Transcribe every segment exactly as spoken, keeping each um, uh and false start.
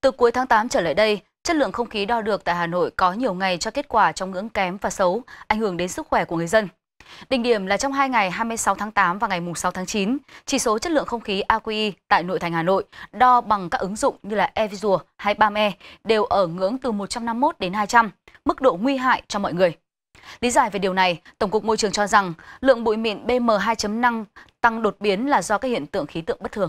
Từ cuối tháng tám trở lại đây, chất lượng không khí đo được tại Hà Nội có nhiều ngày cho kết quả trong ngưỡng kém và xấu, ảnh hưởng đến sức khỏe của người dân. Đỉnh điểm là trong hai ngày hai mươi sáu tháng tám và ngày sáu tháng chín, chỉ số chất lượng không khí a quy i tại nội thành Hà Nội đo bằng các ứng dụng như là eVisual hay Palm-e đều ở ngưỡng từ một trăm năm mươi mốt đến hai trăm, mức độ nguy hại cho mọi người. Lý giải về điều này, Tổng cục Môi trường cho rằng lượng bụi mịn pê em hai chấm năm tăng đột biến là do các hiện tượng khí tượng bất thường.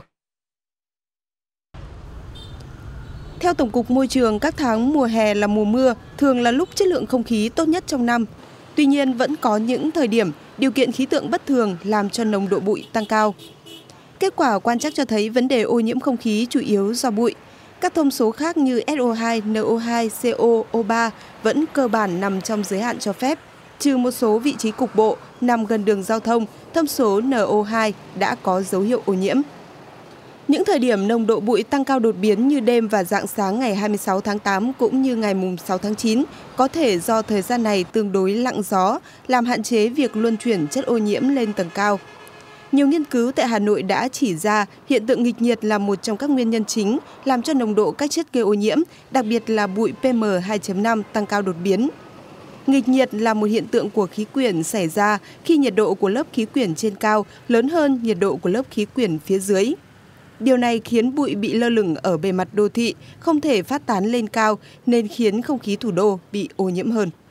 Theo Tổng cục Môi trường, các tháng mùa hè là mùa mưa, thường là lúc chất lượng không khí tốt nhất trong năm. Tuy nhiên, vẫn có những thời điểm điều kiện khí tượng bất thường làm cho nồng độ bụi tăng cao. Kết quả quan trắc cho thấy vấn đề ô nhiễm không khí chủ yếu do bụi. Các thông số khác như ét o hai, en o hai, xê o, o ba vẫn cơ bản nằm trong giới hạn cho phép, trừ một số vị trí cục bộ nằm gần đường giao thông, thông số en o hai đã có dấu hiệu ô nhiễm. Những thời điểm nồng độ bụi tăng cao đột biến như đêm và rạng sáng ngày hai mươi sáu tháng tám cũng như ngày sáu tháng chín có thể do thời gian này tương đối lặng gió, làm hạn chế việc luân chuyển chất ô nhiễm lên tầng cao. Nhiều nghiên cứu tại Hà Nội đã chỉ ra hiện tượng nghịch nhiệt là một trong các nguyên nhân chính làm cho nồng độ các chất gây ô nhiễm, đặc biệt là bụi pê em hai chấm năm tăng cao đột biến. Nghịch nhiệt là một hiện tượng của khí quyển xảy ra khi nhiệt độ của lớp khí quyển trên cao lớn hơn nhiệt độ của lớp khí quyển phía dưới. Điều này khiến bụi bị lơ lửng ở bề mặt đô thị, không thể phát tán lên cao nên khiến không khí thủ đô bị ô nhiễm hơn.